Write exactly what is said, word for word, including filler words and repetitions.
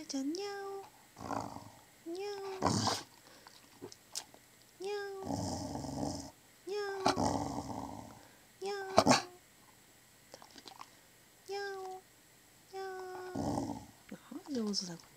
ちゃんにゃおにゃおにゃおにゃおにゃおにゃおにゃお。上手だ。